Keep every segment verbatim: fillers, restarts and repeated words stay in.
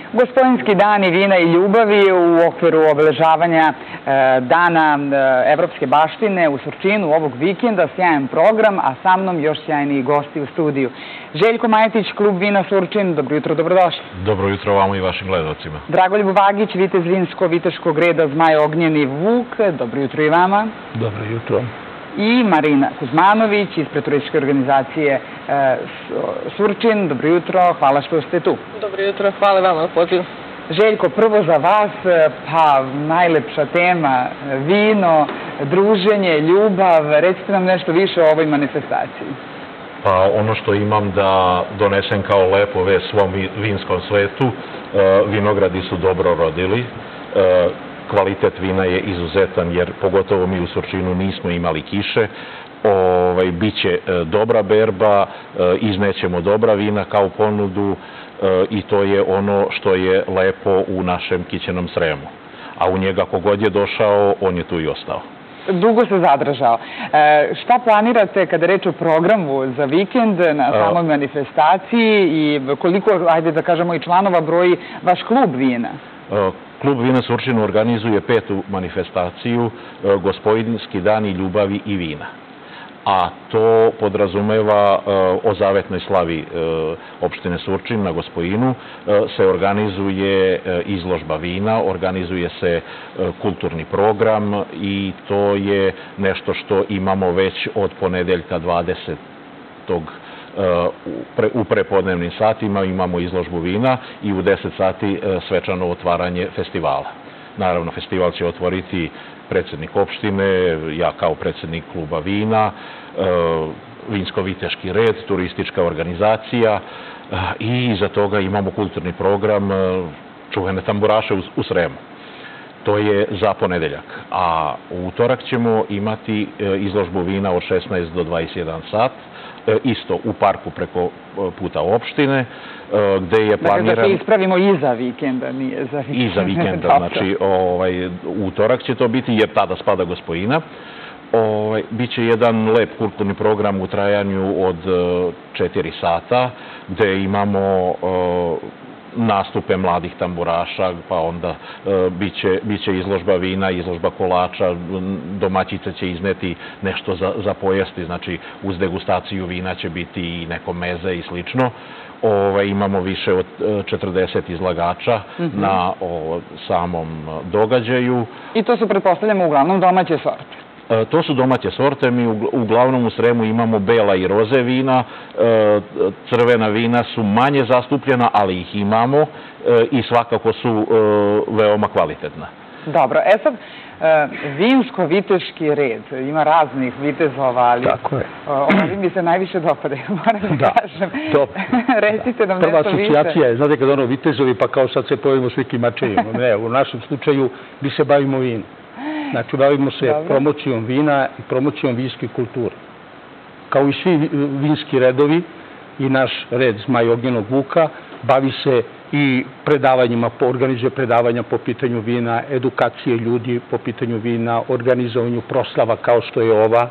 Gospodinski dani vina i ljubavi u okviru obeležavanja Dana evropske baštine u Surčinu ovog vikenda. Sjajan program, a sa mnom još sjajniji gosti u studiju. Željko Majetić, klub vina Surčin. Dobro jutro, dobrodošli. Dobro jutro vama i vašim gledalcima. Dragoljub Vagić, vitez vinsko-viteškog reda Zmaj Ognjeni Vuk. Dobro jutro i vama. Dobro jutro. I Marina Kuzmanović ispred turističke organizacije Surčin. Dobro jutro, hvala što ste tu. Dobro jutro, hvala vama na pozivu. Željko, prvo za vas, pa najlepša tema, vino, druženje, ljubav. Recite nam nešto više o ovoj manifestaciji. Pa ono što imam da donesem kao lepo vest svom vinskom svetu, vinogradi su dobro rodili. Kvalitet vina je izuzetan jer pogotovo mi u Surčinu nismo imali kiše. Biće dobra berba, iznećemo dobra vina kao ponudu i to je ono što je lepo u našem kićenom Sremu. A u njega kogod je došao, on je tu i ostao. Dugo se zadržao. Šta planirate kada reč o programu za vikend na samoj manifestaciji i koliko, ajde da kažemo, i članova broji vaš klub vina? Klub vina Surčin organizuje petu manifestaciju, Gospodinski dani ljubavi i vina. A to podrazumeva o zavetnoj slavi opštine Surčin na Gospojinu se organizuje izložba vina, organizuje se kulturni program i to je nešto što imamo već od ponedeljka dvadesetog u prepodnevnim satima imamo izložbu vina i u deset sati svečano otvaranje festivala. Naravno, festival će otvoriti predsjednik opštine, ja kao predsjednik kluba vina, vinsko-viteški red, turistička organizacija i iza toga imamo kulturni program čuvene tamburaše u Sremu. To je za ponedeljak. A u utorak ćemo imati izložbu vina od šesnaest do dvadeset jedan sat, isto u parku preko puta opštine, gde je planiran... Dakle, da se ispravimo iza vikenda, nije za vikenda. Iza vikenda, znači u utorak će to biti, jer tada spada Gospojina. Biće jedan lep kulturni program u trajanju od četiri sata, gde imamo nastupe mladih tamburaša, pa onda biće izložba vina, izložba kolača, domaćice će izneti nešto za pojesti, znači uz degustaciju vina će biti i neko meze i slično. Imamo više od četrdeset izlagača na samom događaju. I to su, pretpostavljamo, uglavnom domaće sorte. To su domaće sorte. Mi uglavnom u Sremu imamo bela i roze vina. Crvena vina su manje zastupljena, ali ih imamo i svakako su veoma kvalitetna. Dobro, e sad, vinsko-viteški red, ima raznih vitezova, ali ovi mi se najviše dopadaju, moram da kažem. Recite nam nešto više. Prva asocijacija je, znate, kad ono vitezovi, pa kao sad se pojavimo svi kimačevima. Ne, u našem slučaju mi se bavimo vinom. Znači, bavimo se promocijom vina i promocijom vinske kulture. Kao i svi vinski redovi i naš red Zmaj Ognjenog Vuka bavi se i predavanjima, organizuje predavanja po pitanju vina, edukacije ljudi po pitanju vina, organizovanju proslava kao što je ova,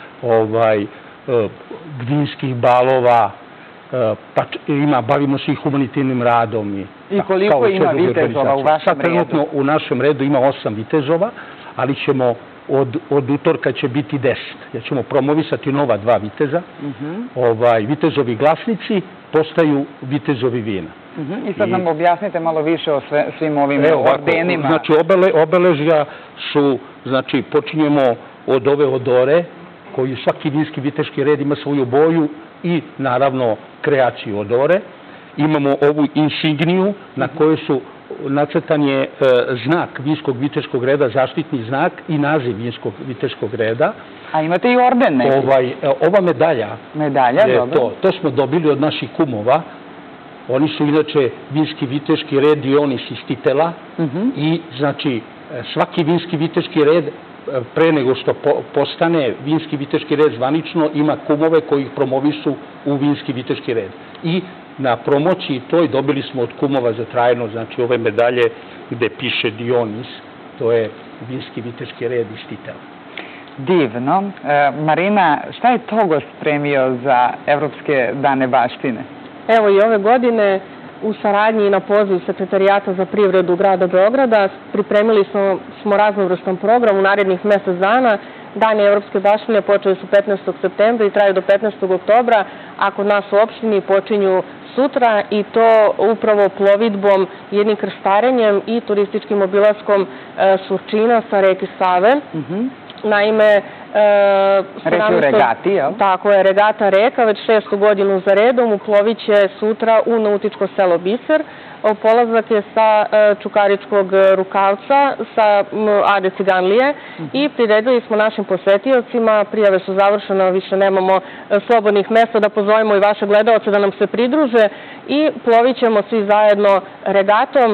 vinskih balova, pa bavimo se i humanitarnim radom. I koliko ima vitezova u vašem redu? Sad trenutno u našem redu ima osam vitezova, ali ćemo od utorka će biti deset. Ja ćemo promovisati nova dva viteza. Vitezovi glasnici postaju vitezovi vina. I sad nam objasnite malo više o svim ovim ordenima. Znači, obeležja su, znači, počinjemo od ove odore, koju svaki vinski viteški red ima svoju boju i, naravno, kreaciju odore. Imamo ovu insigniju na kojoj su nacrtan je znak vinskog viteškog reda, zaštitni znak i naziv vinskog viteškog reda. A imate i orden neki? Ova medalja. Medalja, dobro. To smo dobili od naših kumova. Oni su inače vinski viteški red Dionis iz Titela i znači svaki vinski viteški red pre nego što postane vinski viteški red zvanično ima kumove koji ih promovisu u vinski viteški red. I na promociji toj dobili smo od kumova za trajno, znači ove medalje gde piše Dionis, to je vinski viteški red iz Titela. Divno. Marina, šta je Togost spremio za Evropske dane baštine? Evo i ove godine u saradnji i na poziv Sekretarijata za privredu grada Beograda pripremili smo, smo raznovrstan program u narednih mesec dana. Dani Evropske baštine počeli su petnaestog septembra i traju do petnaestog oktobra, a kod nas u opštini počinju sutra i to upravo plovidbom, jednim krstarenjem i turističkim obilaskom e, Surčina sa reke Save. Mm-hmm. Naime, reći u regati, jel? Tako je, regata reka, već šestu godinu za redom, uplovit će sutra u nautičko selo Biser. Polazak je sa Čukaričkog rukavca, sa Ade Ciganlije i priredili smo našim posetiocima, prijave su završene, više nemamo slobodnih mesta, da pozovemo i vaše gledaoce da nam se pridruže i plovit ćemo svi zajedno regatom.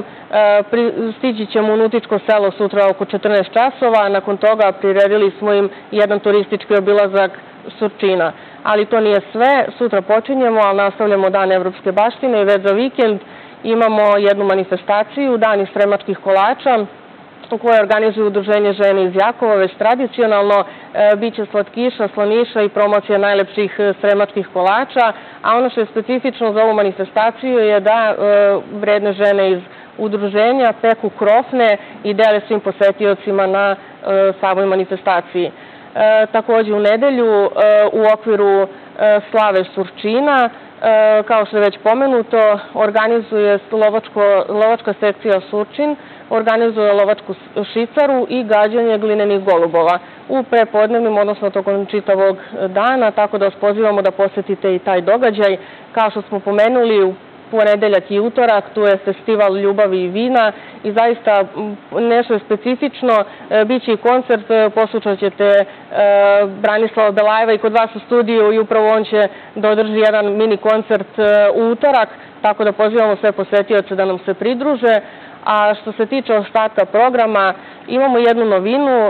Stići ćemo u nautičko selo sutra oko četrnaest časova, nakon toga priredili smo im jedan turistički obilazak Surčina. Ali to nije sve, sutra počinjemo, ali nastavljamo Dan Evropske baštine i već za vikend imamo jednu manifestaciju, Dani sremačkih kolača, u kojoj organizuju Udruženje žene iz Jakova, već tradicionalno e, bit će slatkiša, slaniša i promocija najlepših sremačkih kolača, a ono što je specifično za ovu manifestaciju je da e, vredne žene iz udruženja peku krofne i dele svim posetiocima na e, samoj manifestaciji. E, također u nedelju e, u okviru e, slave Surčina, E, kao što je već pomenuto, organizuje lovačko, lovačka sekcija Surčin, organizuje lovačku šicaru i gađanje glinenih golubova u prepodnevnim, odnosno tokom čitavog dana, tako da vas pozivamo da posetite i taj događaj. Kao što smo pomenuli, u ponedeljak i utorak, tu je festival ljubavi i vina i zaista nešto je specifično, biće i koncert, poslušat ćete Branislava Belajeva i kod vas u studiju i upravo on će da održi jedan mini koncert u utorak, tako da pozivamo sve posetioce da nam se pridruže. A što se tiče ostatka programa, imamo jednu novinu,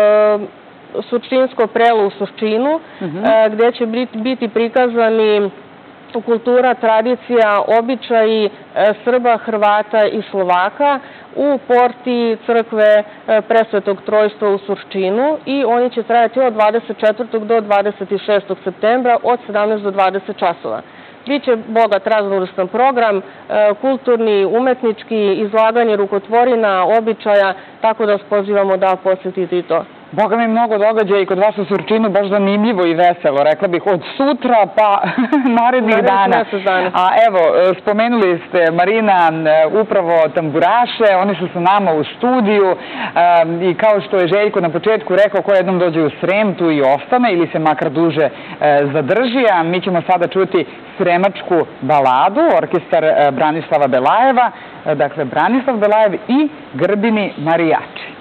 Surčinsko prelo u Surčinu, gde će biti prikazani kultura, tradicija, običaji Srba, Hrvata i Slovaka u porti crkve Presvetog Trojstva u Surčinu i oni će trajati od dvadeset četvrtog do dvadeset šestog septembra od sedamnaest do dvadeset časova. Biće bogat raznovrstan program, kulturni, umetnički, izlaganje rukotvorina, običaja, tako da vas pozivamo da posetite i to. Boga mi mnogo događaja i kod vas u Surčinu, baš zanimljivo i veselo, rekla bih, od sutra pa narednih dana. A evo, spomenuli ste, Marina, upravo tamburaše, oni su sa nama u studiju i kao što je Željko na početku rekao, ko jednom dođe u Srem, tu i ostane ili se makar duže zadrži, a mi ćemo sada čuti sremačku baladu, orkestar Branislava Belajeva, dakle Branislav Belajev i Grbini marijači.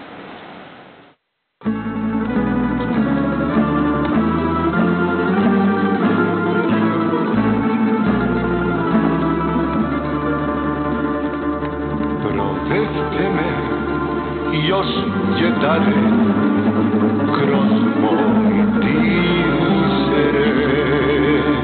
Proveste me još jedane kroz moj divni seren.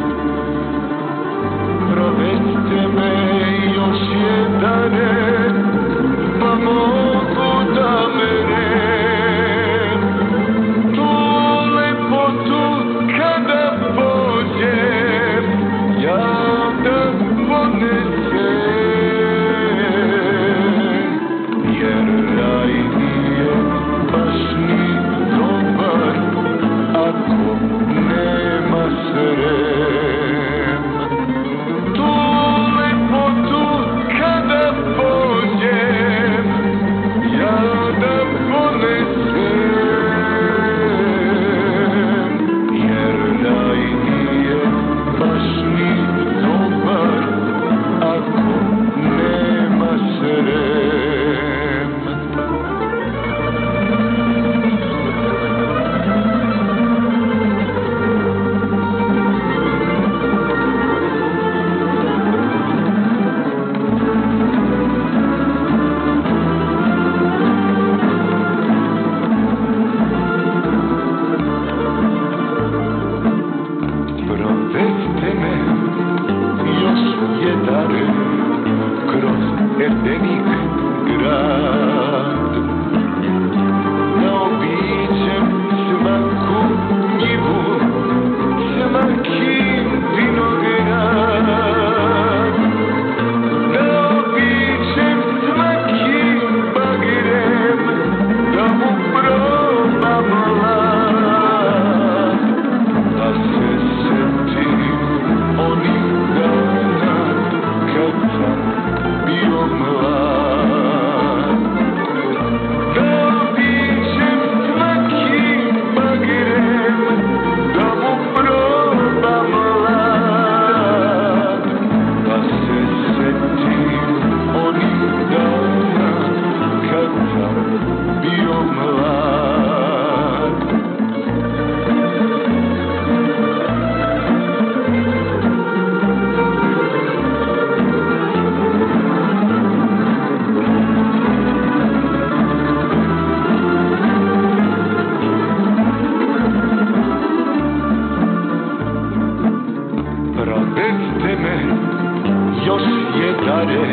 Proveste me još jedane, pa mogu da merem tu lepotu kada pođem, ja da ponesem.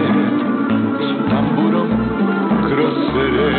s tamburom kroz sred.